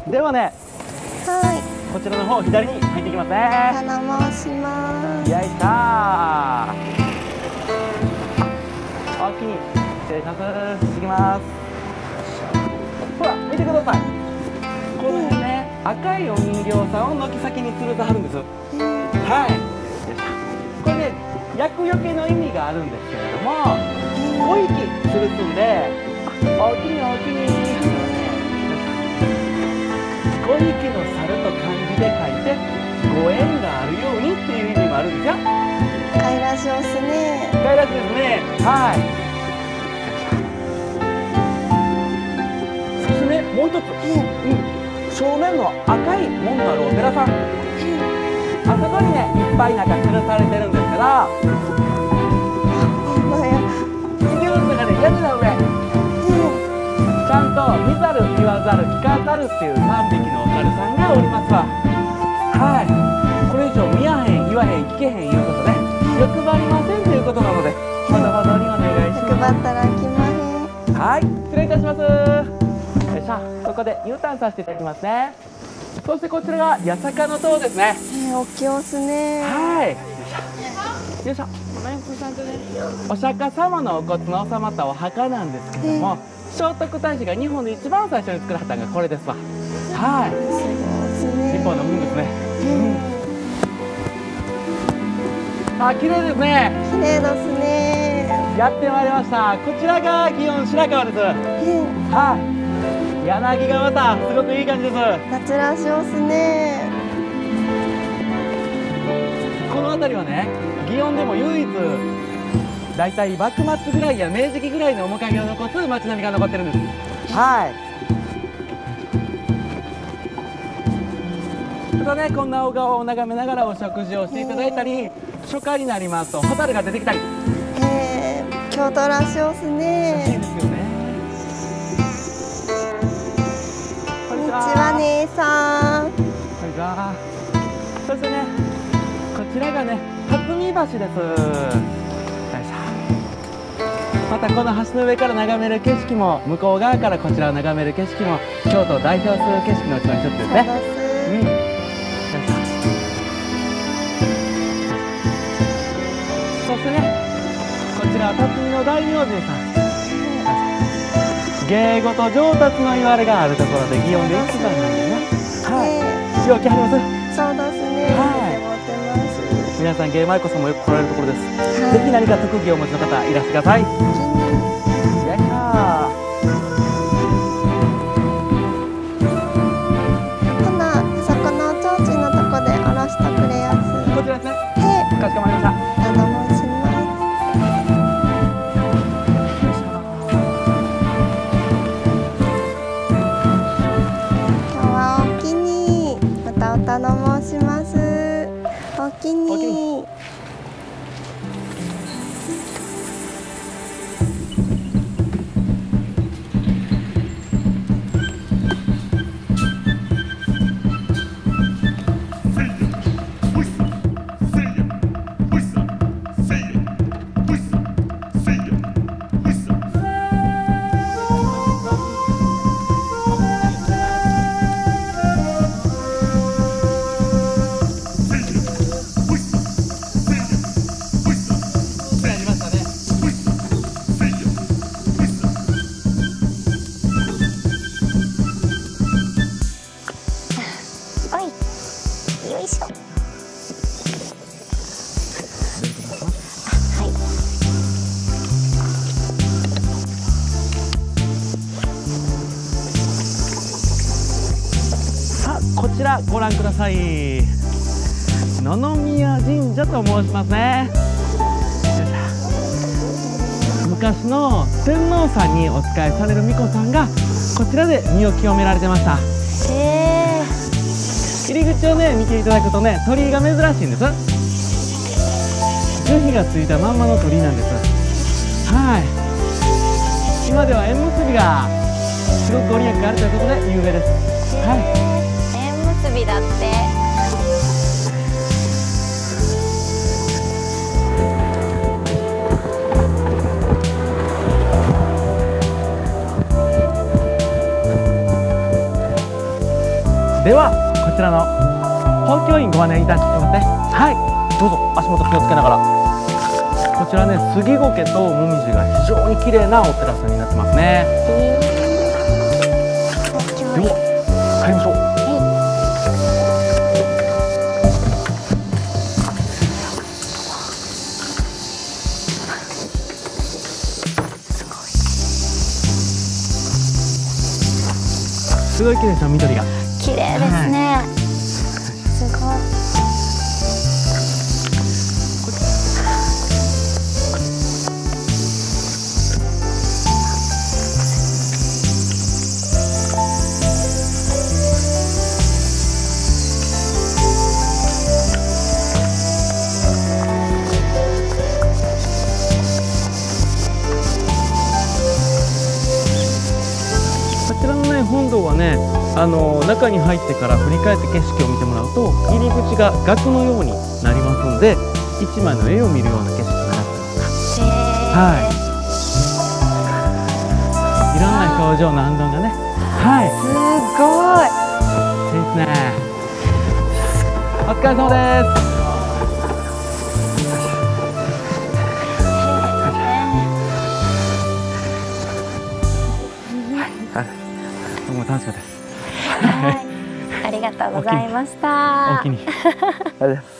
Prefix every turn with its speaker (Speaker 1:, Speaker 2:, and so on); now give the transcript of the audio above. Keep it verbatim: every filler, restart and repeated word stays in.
Speaker 1: ではね、
Speaker 2: はい。
Speaker 1: こちらの方左に入っていきますね。
Speaker 2: 頼申します。
Speaker 1: よいしょー。おおきに失礼します。行きます。ほら見てください。このね、赤いお人形さんを軒先に吊るさはるんです。はい。よいしょ。これね、厄除けの意味があるんですけれども、ごひき吊るすんで、おおきにおおきに。ごひきの猿と漢字で書いてご縁があるようにっていう意味もあるんですよ。
Speaker 2: かいらしおすね。
Speaker 1: かいらしいですね。はい。そしてね、もう一つ、うん、正面の赤い門のあるお寺さん、あそこにねいっぱいなんか吊るされてるんですけど、
Speaker 2: ほんまや。
Speaker 1: 見てるのがね、屋根の上ちゃんと見ざる言わざる聞かざるっていうさんびきのお猿さんがおりますわ。はい。これ以上見やへん言わへん聞けへんいうことで欲張りませんということなので、ほどほどにお願いします。
Speaker 2: 欲張ったらきまへん。
Speaker 1: はい、失礼いたします。よいしょ、ここで U ターンさせていただきますね。そしてこちらが八坂の塔ですね。
Speaker 2: えー、おきおすね。
Speaker 1: はい。よいしょ。お釈迦様のお骨の収まったお墓なんですけども、聖徳太子が日本で一番最初に作らはったのがこれですわ。はい。
Speaker 2: すごいね。
Speaker 1: 一本の分ですね。うん、あ、綺麗ですね。
Speaker 2: 綺麗ですね。
Speaker 1: やってまいりました。こちらが祇園白川です。はい。柳がまたすごくいい感じです。
Speaker 2: 夏らしおすね。
Speaker 1: この辺りはね、祇園でも唯一だいたい幕末ぐらいや明治期ぐらいの面影を残す街並みが残ってるんです。はい。またね、こんな小川を眺めながらお食事をしていただいたり、初夏になりますとホタルが出てきたり。
Speaker 2: へえ、京都らしおすね。
Speaker 1: いいですよね。
Speaker 2: こんにちは、姉さん。
Speaker 1: こんにちは。そしてね、こちらがね、初見橋です。またこの橋の上から眺める景色も、向こう側からこちらを眺める景色も京都を代表する景色のうちの一つですね。うん。そしてね、こちらは辰巳の大明神さん。芸事上達の言われがあるところで祇園で一番なんでね。はい。よう来はります。
Speaker 2: そうですね。はい。
Speaker 1: 皆さん芸舞妓さんもよく来られるところです。はい、ぜひ何か特技をお持ちの方いらしてください。よいしょ。
Speaker 2: ほな、そこの提灯のとこでおろしとくれやす。
Speaker 1: こちらですね。
Speaker 2: はい。
Speaker 1: かしこまりました。
Speaker 2: 頼申します。今日はおおきに、またお頼申します。おおきに。
Speaker 1: こちらご覧ください。野々宮神社と申しますね。昔の天皇さんにお仕えされる巫女さんがこちらで身を清められてました。
Speaker 2: へえ。
Speaker 1: 入り口をね見ていただくとね、鳥居が珍しいんです。樹皮がついたまんまの鳥居なんです。はい。今では縁結びがすごくご利益があるということで有名です。はい。
Speaker 2: 縁結びだって。
Speaker 1: ではこちらの本教員ご案内いたしますね。はい、どうぞ足元気をつけながら。こちらね、杉苔ともみじが非常に綺麗なお寺さんになってますね。では帰りましょう。すごい綺麗ですよ、緑が。
Speaker 2: 綺麗ですね。はい、すごい。
Speaker 1: 本堂はね、あの中に入ってから振り返って景色を見てもらうと入り口が額のようになりますので、一枚の絵を見るような景色になってます。はい。いろんな表情の安藤がね。はい。
Speaker 2: すごい。
Speaker 1: いいですね。お疲れ様です。どうも楽しかったです。
Speaker 2: はい、ありがとうございました。
Speaker 1: おおきに。ありがとうございます。